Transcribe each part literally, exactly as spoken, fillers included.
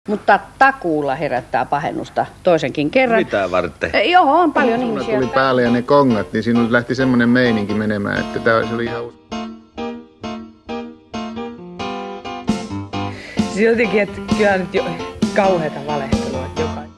Mutta takuulla herättää pahennusta toisenkin kerran. Mitä varten? E, joo, on paljon Kun ihmisiä. tuli päälle ja ne kongat, niin siinä lähti semmoinen meininki menemään, että tää, se oli ihan usko. Siis jotenkin, että kyllä nyt jo kauheata valehtelua, että jokainen.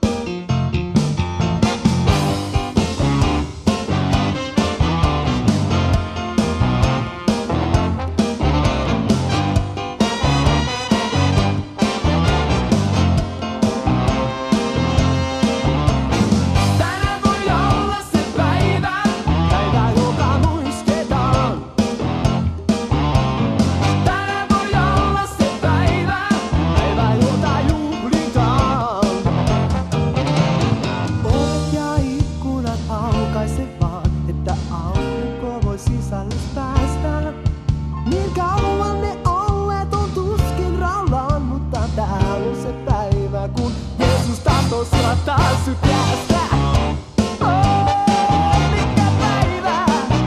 Niin kauan ne olleet on tuskin raulaan, mutta tää on se päivä, kun Jeesus tahtoo sua taas sykästä. Oh, mikä päivä!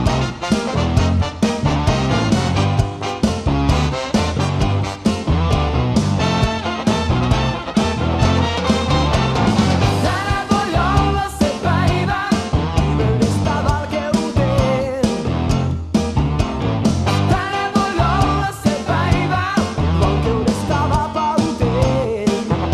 Tänään voi olla se päivä, pimeydestä valkeuteen. Tänään voi olla se päivä, vankeudesta vapauteen.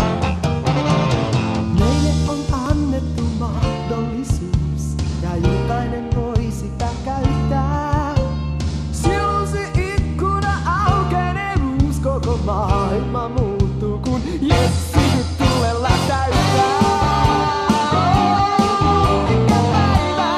Meille on annettu mahdollisuus, ja jokainen voi sitä käyttää. Silloin se ikkuna aukenee, uus koko maailma muuttuu, kun Jeesus sytyt tulella täyttää. Oh, mikä päivä!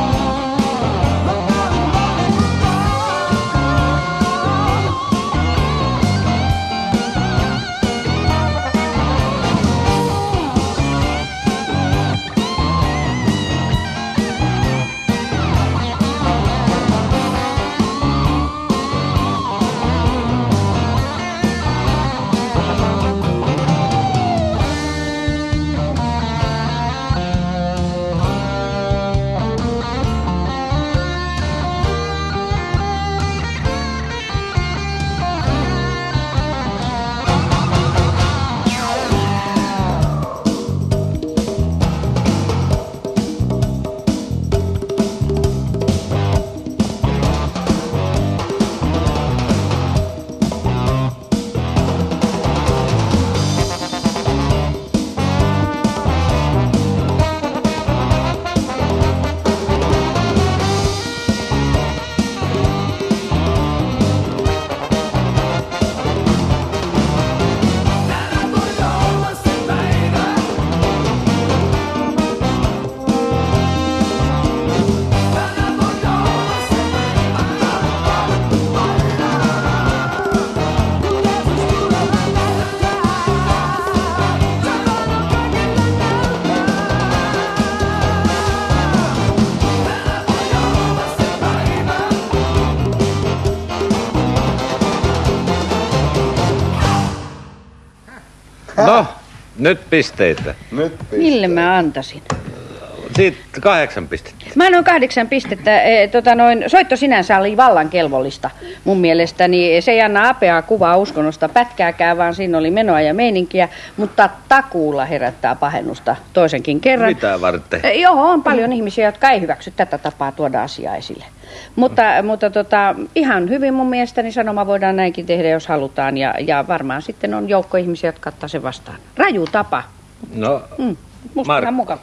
No, nyt pisteitä. Nyt Mille mä antaisin? Siitä kahdeksan pistettä. Mä annoin kahdeksan pistettä. E, tota noin, soitto sinänsä oli vallan kelvollista mun mielestäni. Se ei anna apeaa kuvaa uskonnosta pätkääkään, vaan siinä oli menoa ja meininkiä. Mutta takuulla herättää pahennusta toisenkin kerran. Mitä varten? E, joo, on paljon ihmisiä, jotka ei hyväksy tätä tapaa tuoda asiaa esille. Mutta, mutta tota, ihan hyvin mun mielestäni sanoma voidaan näinkin tehdä, jos halutaan. Ja, ja varmaan sitten on joukko ihmisiä, jotka ottaa sen vastaan. Raju tapa. No, Mm, musta Mark- ihan mukava.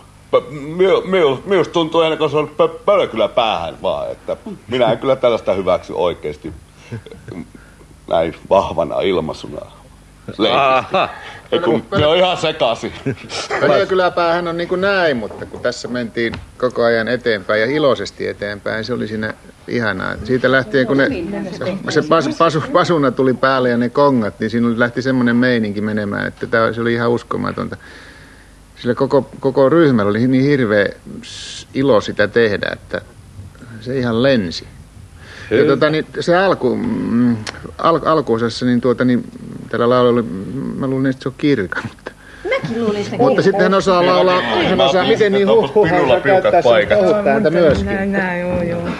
Minusta tuntuu ennen kuin se on pölö kyllä päähän vaan, että minä en kyllä tällaista hyväksy oikeasti näin vahvana ilmaisuna. aha. Ei kun ne on ihan sekaisin. Pölökyläpäähän on niin kuin näin, mutta kun tässä mentiin koko ajan eteenpäin ja iloisesti eteenpäin, se oli siinä ihanaa. Siitä lähtien, kun ne, se pas, pasu, pasuna tuli päälle ja ne kongat, niin siinä lähti semmoinen meininki menemään, että tää, se oli ihan uskomatonta. Sillä koko, koko ryhmällä oli niin hirveä ilo sitä tehdä, että se ihan lensi. Ja tuota, niin, se alku, mm, al, alkuosassa, niin, tuota, niin tällä laululla oli, mä luulin, että se on kirka, mutta... Mäkin luulin sitä. Mutta sitten hän osaa laulaa, hän osaa miten niin huh huh hän käyttää sen kohut ääntä myöskin. Näin, näin, joo, joo.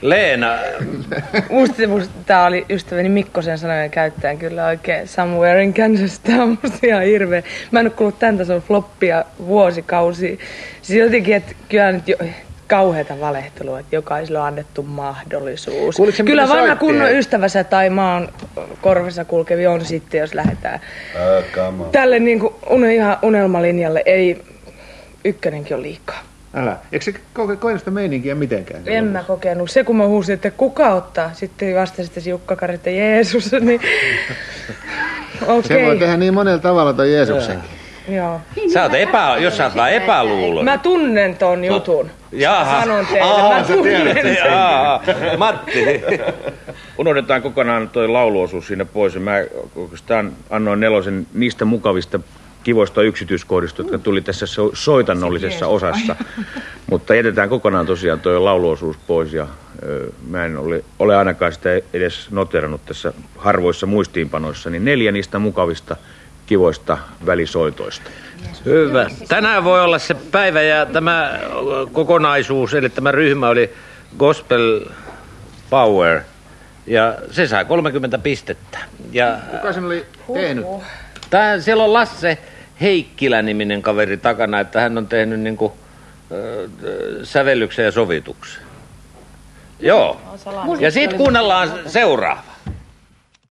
Leena, Musta, musta tää oli ystäväni Mikkosen sanojen käyttäjän kyllä oikein Somewhere in Kansas. Tää on musta ihan hirveä. Mä en oo kuullut tän tason floppia vuosikausia. Siis jotenkin, että kyllä nyt jo kauheata valehtelua, että jokaiselle on annettu mahdollisuus. Kuuliko, kyllä vanha kunnon ystävänsä tai maan korvissa kulkevi on sitten, jos lähdetään Uh, tälle niinku un, ihan unelmalinjalle. Ei, ykkönenkin on liikaa. Älä. Eikö se koke, koe sitä meininkiä mitenkään? En mä kokenut. Se kun mä huusin, että kuka ottaa, sitten vastasitte Jukka Kari, että Jeesus, niin okei. Se voi tehdä niin monella tavalla toi Jeesuksenkin. Joo. sä oot epä, jos sä oot vaan epäluulo. Mä tunnen ton jutun. Jaha. Sanon teille, Aa, mä sä tunnen tiedät. sen. Jaa, Matti. Unohdetaan kokonaan toi lauluosuus siinä pois. Mä oikeastaan annoin nelosen niistä mukavista kivoista yksityiskohdista, jotka tuli tässä so- soitannollisessa osassa. Mutta jätetään kokonaan tosiaan toi lauluosuus pois ja ö, mä en ole, ole ainakaan sitä edes noterannut tässä harvoissa muistiinpanoissa, niin neljä niistä mukavista kivoista välisoitoista. Hyvä. Tänään voi olla se päivä ja tämä kokonaisuus, eli tämä ryhmä oli Gospel Power. Ja se sai kolmekymmentä pistettä. Ja Kuka sen oli tehnyt? tää, siellä on Lasse Heikkilä-niminen kaveri takana, että hän on tehnyt niinku, äh, sävellyksen ja sovituksen. Joo. Ja sit kuunnellaan seuraava.